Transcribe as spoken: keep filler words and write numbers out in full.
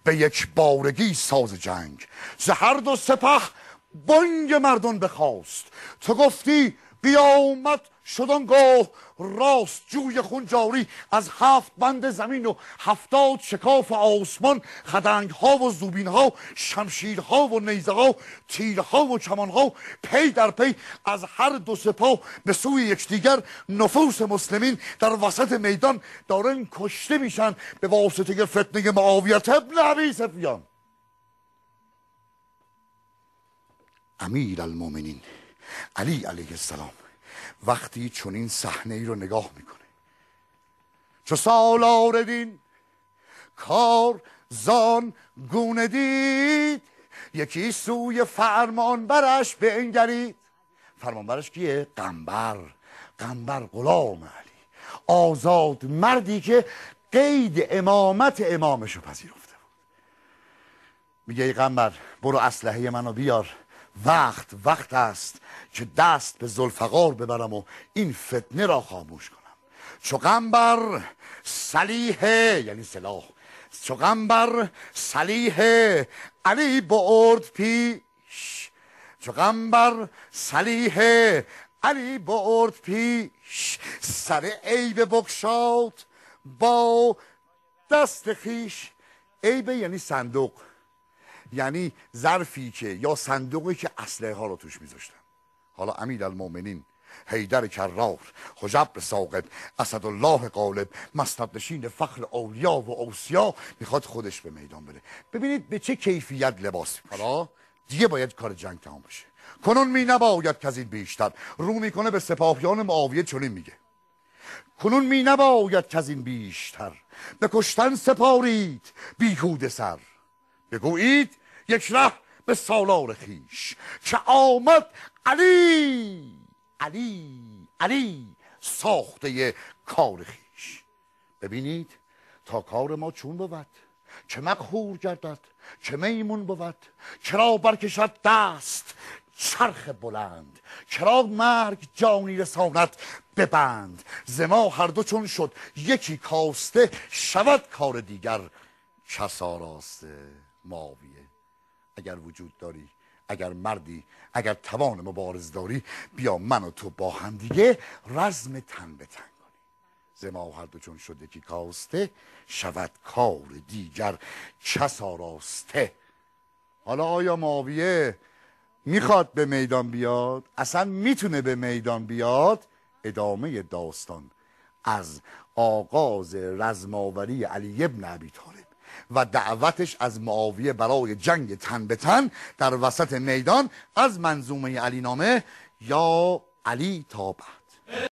به یک بارگی ساز جنگ. ز هر دو سپه بانگ مردان بخواست، تو گفتی قیامت شد آنگاه راست. جوی خون جاری از هفت بند زمین و هفتاد شکاف آسمان، خدنگ ها و زوبین ها، شمشیرها و نیزه ها، تیرها و کمان ها، پی در پی از هر دو سپاه به سوی یکدیگر. نفوس مسلمین در وسط میدان دارن کشته میشن به واسطه فتنه معاویت ابن ابی سفیان. امیر المومنین علی علیه السلام وقتی چون این صحنه ای رو نگاه میکنه، چو سالار دین کار زان گونه دید، یکی سوی فرمان برش بنگرید. فرمان برش کیه؟ قنبر. قنبر غلام علی، آزاد مردی که قید امامت امامش رو پذیرفته بود. میگه ای قنبر برو اسلحه منو بیار، وقت وقت است که دست به ذوالفقار ببرم و این فتنه را خاموش کنم. چو قنبر سلیح یعنی سلاح، چو قنبر سلیح علی برد پیش، چو قنبر سلیح علی برد پیش، سر عیب بگشاد با دست خیش. عیب یعنی صندوق، یعنی ظرفی که یا صندوقی که اسلحه ها رو توش میذاشتن. حالا امیر المومنین حیدر کرار، حجبر ثاقب، اسدالله غالب، مسند نشین فخر اولیا و اوصیا میخواد خودش به میدان بره. ببینید به چه کیفیت لباس میپوشه. حالا دیگه باید کار جنگ تمام بشه. کنون می نباید که از این بیشتر، رو میکنه به سپاهیان معاویه چنین میگه، کنون می نباید که از این بیشتر، به کشتن سپارید بیهوده سر. بگویید یک ره به سالار خیش، که آمد علی علی علی ساخته کار خیش. ببینید تا کار ما چون بود، چه مقهور گردد چه میمون بود. چرا برکشد دست چرخ بلند، چرا مرگ جانی رساند ببند. ز ما هر دو چون شد یکی کاسته، شود کار دیگر کس آراسته. معاویه اگر وجود داری، اگر مردی، اگر توان مبارز داری، بیا من و تو با هم دیگه رزم تن به تن کنی. ز ما هر دو چون شد یکی کاسته، شود کار دیگر کس آراسته. حالا آیا معاویه میخواد به میدان بیاد؟ اصلا میتونه به میدان بیاد؟ ادامه داستان از آغاز رزماوری علی ابن ابی طالب و دعوتش از معاویه برای جنگ تن به تن در وسط میدان از منظومه علی نامه یا علی تا بعد.